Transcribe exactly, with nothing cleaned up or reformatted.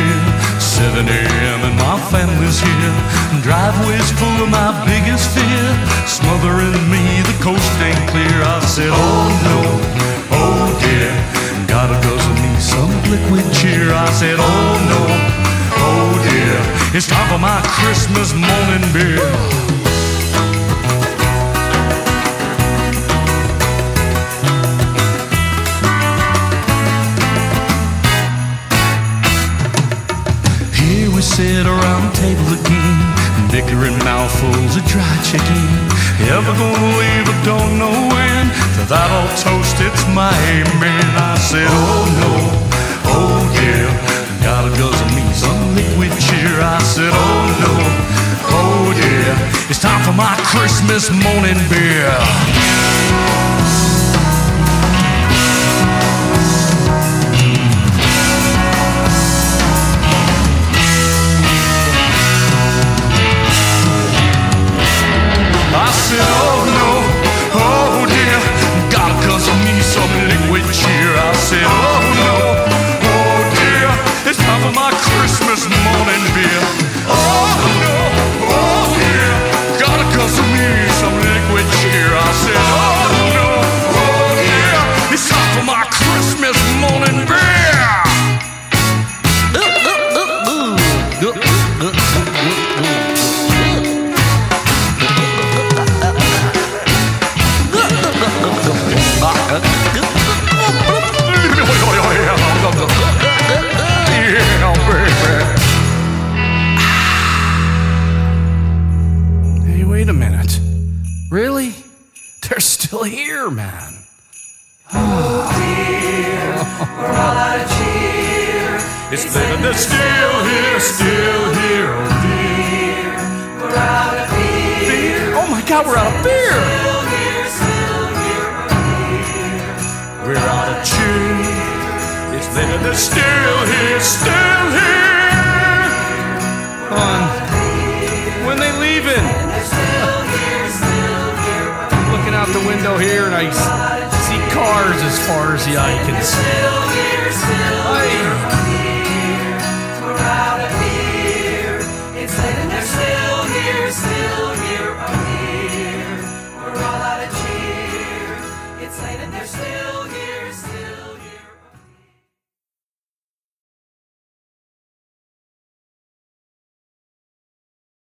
here. seven A M and my family's here. Driveway's full of my biggest fear. Smothering me, the coast ain't clear. I said, oh no, oh dear. Gotta guzzle me some liquid cheer. I said, oh no, oh dear. It's time for my Christmas morning beer. Sit around the table again, bickering mouthfuls of dry chicken. Ever gonna leave, I don't know when. For that old toast, it's my amen. I said, oh no, oh dear. Gotta guzzle me some liquid cheer. I said, oh no, oh dear. It's time for my Christmas morning beer. I said, oh no, oh dear. Gotta guzzle me some liquid cheer. I said, oh no, oh dear. It's time for my Christmas morning beer. Oh no, oh dear. Gotta guzzle me some liquid cheer. I said, oh no, oh dear. It's time for my Christmas morning beer. Hey, wait a minute. Really? They're still here, man. Oh dear, we're all out of cheer. It's living, they're still here, still here. Oh dear, we're out of beer. Oh my God, we're out of beer. Still here, still here, oh dear. We're out of cheer. It's living, they're still here, still here. On. When they leaving? Still here, still here, I'm looking out the window here and I see cars as far as the eye can see. still here, still